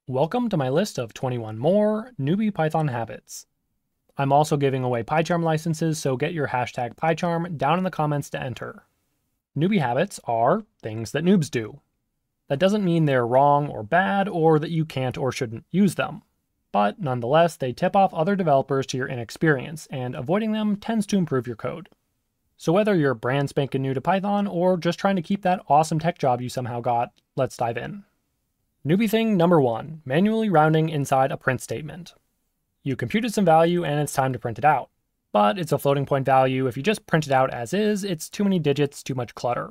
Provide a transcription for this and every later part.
Welcome to my list of 21 more newbie Python habits. I'm also giving away PyCharm licenses, so get your hashtag PyCharm down in the comments to enter. Newbie habits are things that noobs do. That doesn't mean they're wrong or bad, or that you can't or shouldn't use them. But nonetheless, they tip off other developers to your inexperience, and avoiding them tends to improve your code. So whether you're brand spanking new to Python, or just trying to keep that awesome tech job you somehow got, let's dive in. Newbie thing number 1, manually rounding inside a print statement. You computed some value and it's time to print it out. But it's a floating point value. If you just print it out as is, it's too many digits, too much clutter.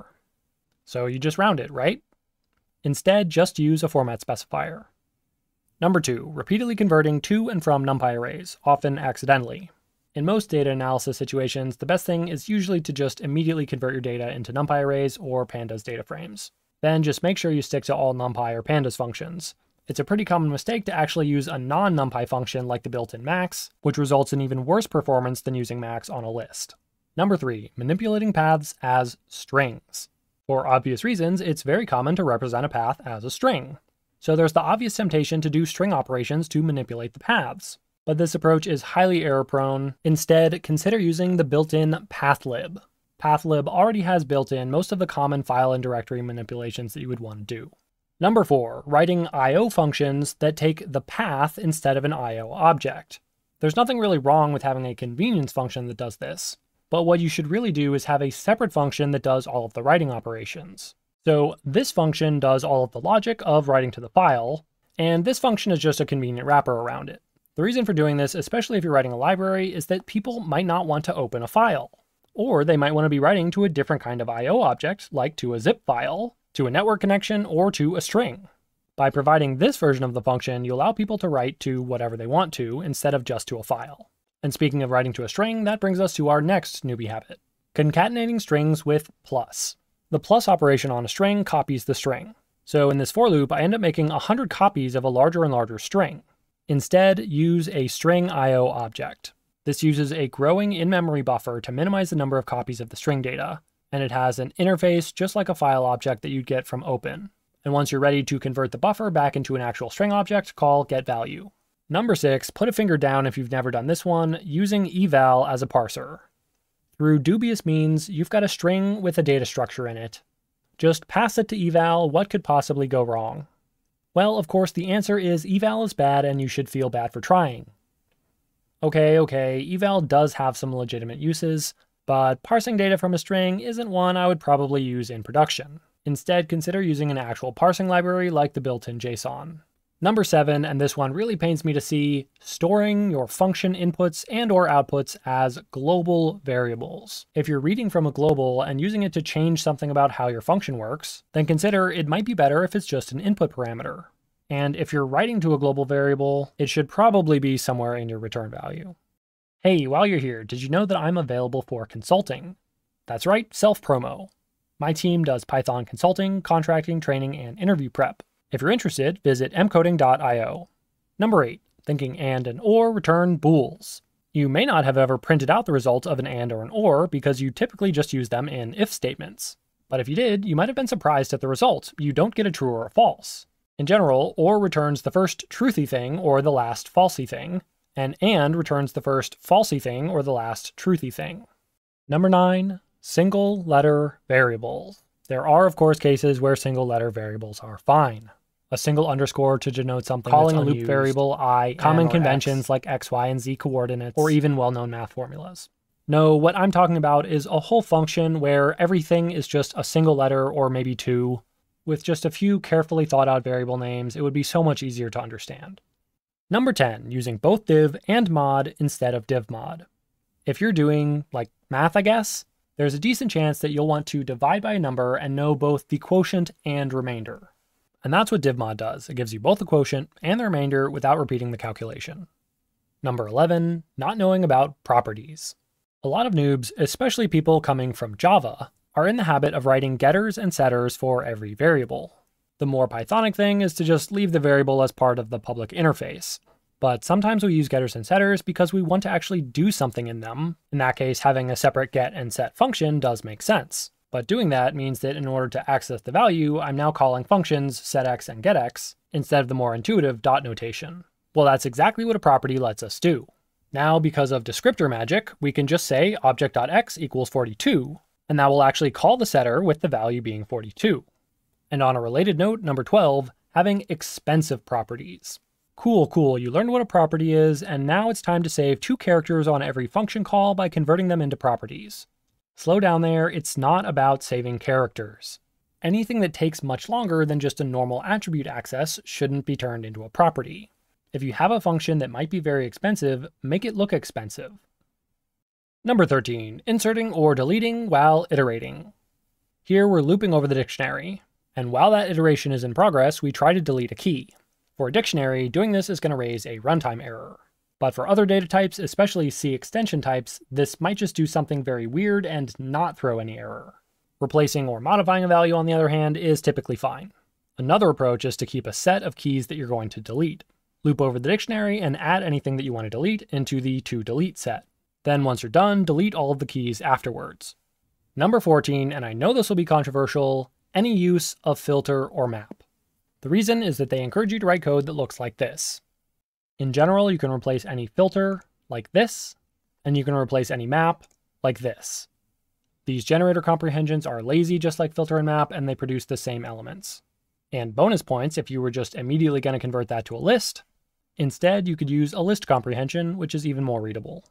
So you just round it, right? Instead, just use a format specifier. Number 2, repeatedly converting to and from numpy arrays, often accidentally. In most data analysis situations, the best thing is usually to just immediately convert your data into numpy arrays or pandas data frames. Then just make sure you stick to all numpy or pandas functions. It's a pretty common mistake to actually use a non-numpy function like the built-in max, which results in even worse performance than using max on a list. Number 3, manipulating paths as strings. For obvious reasons, it's very common to represent a path as a string. So there's the obvious temptation to do string operations to manipulate the paths. But this approach is highly error-prone. Instead, consider using the built-in pathlib. Pathlib already has built in most of the common file and directory manipulations that you would want to do. Number 4, writing I/O functions that take the path instead of an I/O object. There's nothing really wrong with having a convenience function that does this, but what you should really do is have a separate function that does all of the writing operations. So this function does all of the logic of writing to the file, and this function is just a convenient wrapper around it. The reason for doing this, especially if you're writing a library, is that people might not want to open a file. Or they might want to be writing to a different kind of I/O object, like to a zip file, to a network connection, or to a string. By providing this version of the function, you allow people to write to whatever they want to, instead of just to a file. And speaking of writing to a string, that brings us to our next newbie habit. Concatenating strings with plus. The plus operation on a string copies the string. So in this for loop, I end up making 100 copies of a larger and larger string. Instead, use a string I/O object. This uses a growing in-memory buffer to minimize the number of copies of the string data, and it has an interface just like a file object that you'd get from open. And once you're ready to convert the buffer back into an actual string object, call getValue. Number 6, put a finger down if you've never done this one, using eval as a parser. Through dubious means, you've got a string with a data structure in it. Just pass it to eval, what could possibly go wrong? Well, of course, the answer is eval is bad and you should feel bad for trying. Okay, eval does have some legitimate uses, but parsing data from a string isn't one I would probably use in production. Instead, consider using an actual parsing library like the built-in JSON. Number 7, and this one really pains me to see, storing your function inputs and/or outputs as global variables. If you're reading from a global and using it to change something about how your function works, then consider it might be better if it's just an input parameter. And if you're writing to a global variable, it should probably be somewhere in your return value. Hey, while you're here, did you know that I'm available for consulting? That's right, self-promo. My team does Python consulting, contracting, training, and interview prep. If you're interested, visit mcoding.io. Number 8, thinking and or return bools. You may not have ever printed out the result of an and or an or because you typically just use them in if statements. But if you did, you might have been surprised at the result. You don't get a true or a false. In general, or returns the first truthy thing or the last falsy thing, and returns the first falsy thing or the last truthy thing. Number 9, single letter variables. There are, of course, cases where single letter variables are fine. A single underscore to denote something, calling a loop variable I, common conventions like x, y, and z coordinates, or even well-known math formulas. No, what I'm talking about is a whole function where everything is just a single letter or maybe two. With just a few carefully thought out variable names, it would be so much easier to understand. Number 10, using both div and mod instead of divmod. If you're doing, like, math, I guess, there's a decent chance that you'll want to divide by a number and know both the quotient and remainder. And that's what divmod does. It gives you both the quotient and the remainder without repeating the calculation. Number 11, not knowing about properties. A lot of noobs, especially people coming from Java, are in the habit of writing getters and setters for every variable. The more Pythonic thing is to just leave the variable as part of the public interface. But sometimes we use getters and setters because we want to actually do something in them. In that case, having a separate get and set function does make sense. But doing that means that in order to access the value, I'm now calling functions setX and getX instead of the more intuitive dot notation. Well, that's exactly what a property lets us do. Now, because of descriptor magic, we can just say object.x equals 42, and that will actually call the setter with the value being 42. And on a related note, number 12, having expensive properties. Cool, you learned what a property is, and now it's time to save 2 characters on every function call by converting them into properties. Slow down there, it's not about saving characters. Anything that takes much longer than just a normal attribute access shouldn't be turned into a property. If you have a function that might be very expensive, make it look expensive. Number 13, inserting or deleting while iterating. Here we're looping over the dictionary, and while that iteration is in progress, we try to delete a key. For a dictionary, doing this is going to raise a runtime error. But for other data types, especially C extension types, this might just do something very weird and not throw any error. Replacing or modifying a value, on the other hand, is typically fine. Another approach is to keep a set of keys that you're going to delete. Loop over the dictionary and add anything that you want to delete into the toDelete set. Then once you're done, delete all of the keys afterwards. Number 14, and I know this will be controversial, any use of filter or map. The reason is that they encourage you to write code that looks like this. In general, you can replace any filter, like this, and you can replace any map, like this. These generator comprehensions are lazy just like filter and map, and they produce the same elements. And bonus points if you were just immediately going to convert that to a list. Instead, you could use a list comprehension, which is even more readable.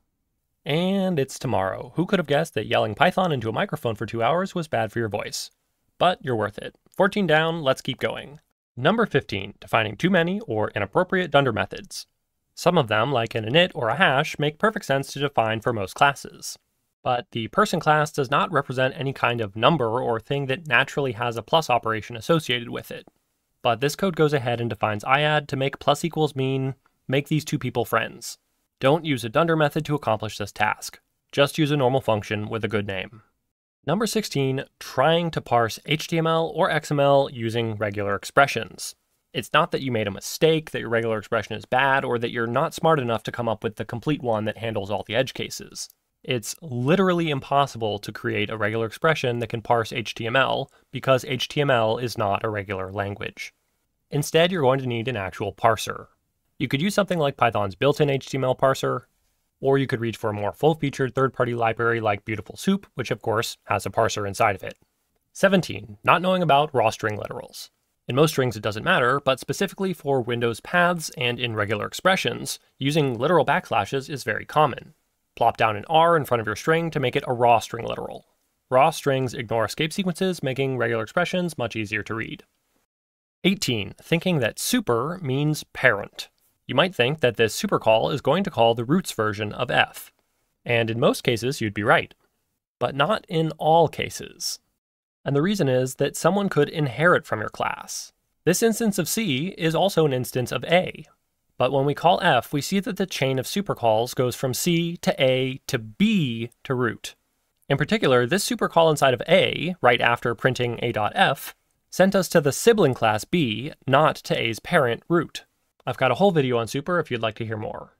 And it's tomorrow. Who could have guessed that yelling Python into a microphone for 2 hours was bad for your voice? But you're worth it. 14 down, let's keep going. Number 15, defining too many or inappropriate dunder methods. Some of them, like an init or a hash, make perfect sense to define for most classes. But the person class does not represent any kind of number or thing that naturally has a plus operation associated with it. But this code goes ahead and defines iadd to make plus equals mean make these 2 people friends. Don't use a dunder method to accomplish this task. Just use a normal function with a good name. Number 16, trying to parse HTML or XML using regular expressions. It's not that you made a mistake, that your regular expression is bad, or that you're not smart enough to come up with the complete one that handles all the edge cases. It's literally impossible to create a regular expression that can parse HTML because HTML is not a regular language. Instead, you're going to need an actual parser. You could use something like Python's built-in HTML parser, or you could reach for a more full-featured third-party library like Beautiful Soup, which of course has a parser inside of it. 17, not knowing about raw string literals. In most strings it doesn't matter, but specifically for Windows paths and in regular expressions, using literal backslashes is very common. Plop down an R in front of your string to make it a raw string literal. Raw strings ignore escape sequences, making regular expressions much easier to read. 18, thinking that super means parent. You might think that this super call is going to call the roots version of f. And in most cases, you'd be right. But not in all cases. And the reason is that someone could inherit from your class. This instance of C is also an instance of A. But when we call f, we see that the chain of supercalls goes from C to A to B to root. In particular, this supercall inside of A, right after printing a.f, sent us to the sibling class B, not to A's parent, root. I've got a whole video on super if you'd like to hear more.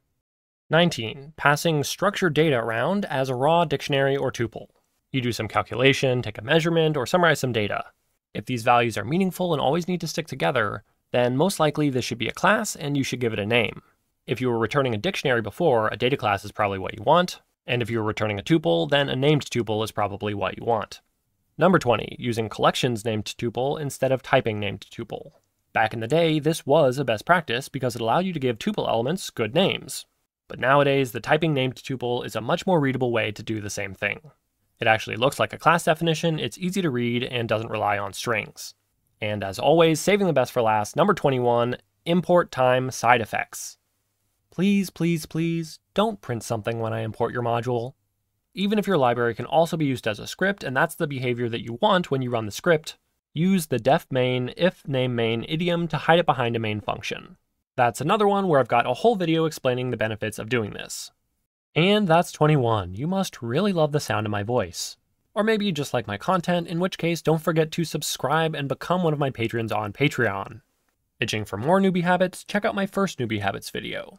19, passing structured data around as a raw dictionary or tuple. You do some calculation, take a measurement, or summarize some data. If these values are meaningful and always need to stick together, then most likely this should be a class and you should give it a name. If you were returning a dictionary before, a data class is probably what you want, and if you were returning a tuple, then a named tuple is probably what you want. Number 20, using collections named tuple instead of typing named tuple. Back in the day, this was a best practice because it allowed you to give tuple elements good names. But nowadays, the typing named tuple is a much more readable way to do the same thing. It actually looks like a class definition, it's easy to read, and doesn't rely on strings. And as always, saving the best for last, number 21, import time side effects. Please, please, please, don't print something when I import your module. Even if your library can also be used as a script, and that's the behavior that you want when you run the script, use the def main if name main idiom to hide it behind a main function. That's another one where I've got a whole video explaining the benefits of doing this. And that's 21. You must really love the sound of my voice. Or maybe you just like my content, in which case don't forget to subscribe and become one of my patrons on Patreon. Itching for more newbie habits? Check out my first newbie habits video.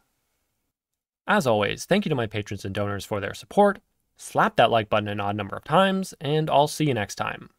As always, thank you to my patrons and donors for their support. Slap that like button an odd number of times, and I'll see you next time.